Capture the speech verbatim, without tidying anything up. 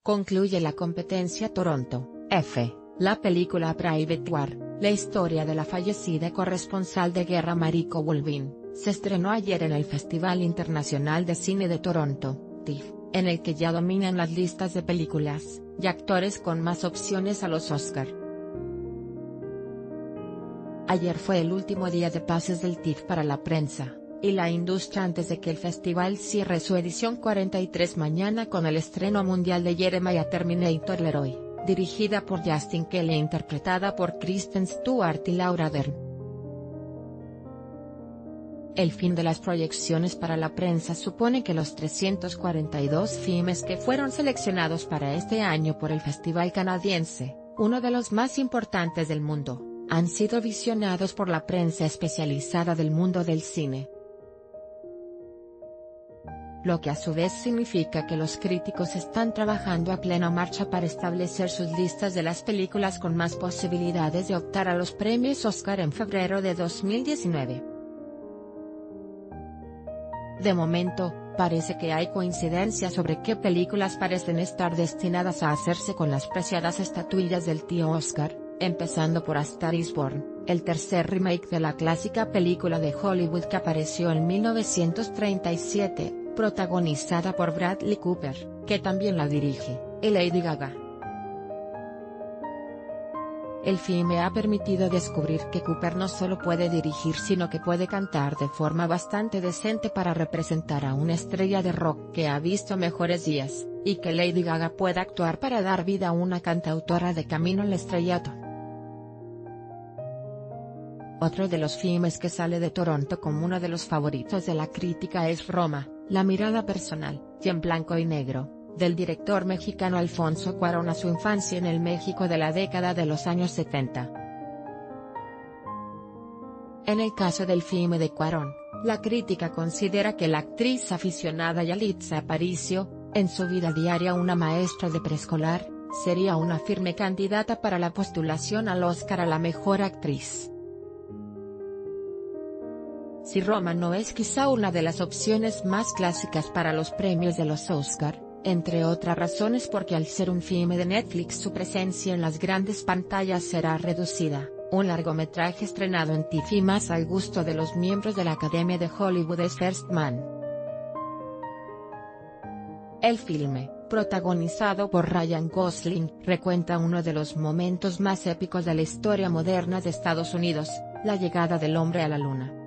Concluye la competencia Toronto, F, la película Private War, la historia de la fallecida corresponsal de guerra Mariko Wolvin, se estrenó ayer en el Festival Internacional de Cine de Toronto, T I F, en el que ya dominan las listas de películas y actores con más opciones a los Oscar. Ayer fue el último día de pases del T I F para la prensa y la industria antes de que el festival cierre su edición cuarenta y tres mañana con el estreno mundial de Jeremiah Terminator Leroy, dirigida por Justin Kelly e interpretada por Kristen Stewart y Laura Dern. El fin de las proyecciones para la prensa supone que los trescientos cuarenta y dos filmes que fueron seleccionados para este año por el festival canadiense, uno de los más importantes del mundo, han sido visionados por la prensa especializada del mundo del cine. Lo que a su vez significa que los críticos están trabajando a plena marcha para establecer sus listas de las películas con más posibilidades de optar a los premios Oscar en febrero de dos mil diecinueve. De momento, parece que hay coincidencia sobre qué películas parecen estar destinadas a hacerse con las preciadas estatuillas del tío Oscar, empezando por A Star is Born, el tercer remake de la clásica película de Hollywood que apareció en mil novecientos treinta y siete, protagonizada por Bradley Cooper, que también la dirige, y Lady Gaga. El filme ha permitido descubrir que Cooper no solo puede dirigir sino que puede cantar de forma bastante decente para representar a una estrella de rock que ha visto mejores días, y que Lady Gaga puede actuar para dar vida a una cantautora de camino al estrellato. Otro de los filmes que sale de Toronto como uno de los favoritos de la crítica es Roma, la mirada personal, y en blanco y negro, del director mexicano Alfonso Cuarón a su infancia en el México de la década de los años setenta. En el caso del filme de Cuarón, la crítica considera que la actriz aficionada Yalitza Aparicio, en su vida diaria una maestra de preescolar, sería una firme candidata para la postulación al Oscar a la mejor actriz. Si Roma no es quizá una de las opciones más clásicas para los premios de los Oscar, entre otras razones porque al ser un filme de Netflix su presencia en las grandes pantallas será reducida, un largometraje estrenado en T I F y más al gusto de los miembros de la Academia de Hollywood es First Man. El filme, protagonizado por Ryan Gosling, recuenta uno de los momentos más épicos de la historia moderna de Estados Unidos, la llegada del hombre a la luna.